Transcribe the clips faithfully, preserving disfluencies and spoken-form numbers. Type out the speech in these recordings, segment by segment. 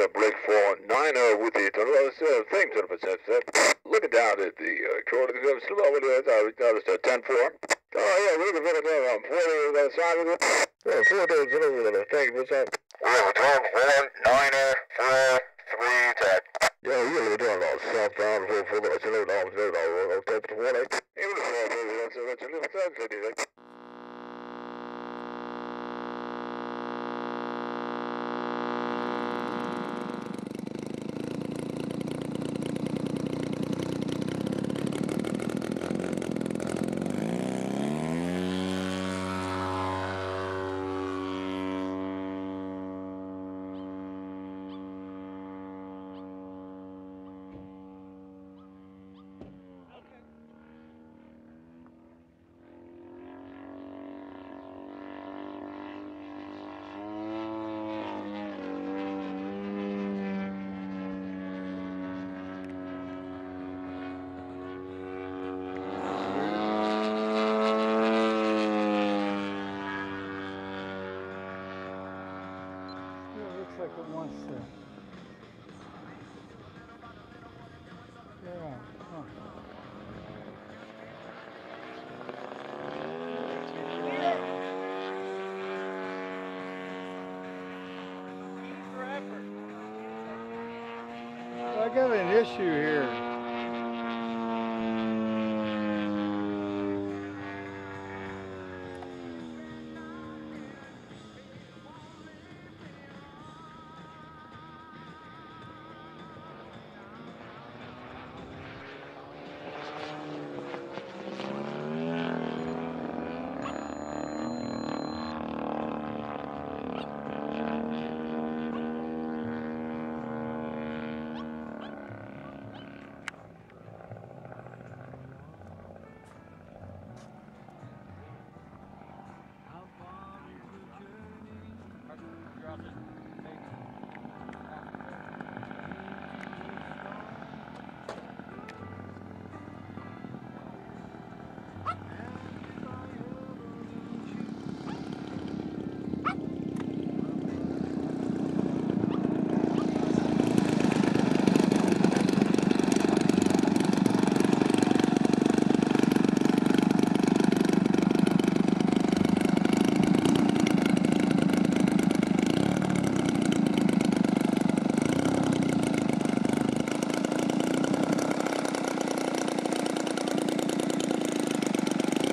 a break for niner with the uh, thing to the percent. Looking down at the uh, quarter, still over there, I noticed a ten four. Oh, yeah, we're looking at the forty on the side of it. Yeah, four days over the thing, what's that? We're doing one, niner, four, three, ten. Yeah, you're doing all southbound, four, four, that's a little down, that's a little down, I'll take the one, eight. Even the four, that's a little third, Looks like it wants to. Yeah. Huh. I got an issue here.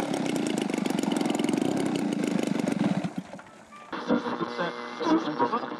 Thank you.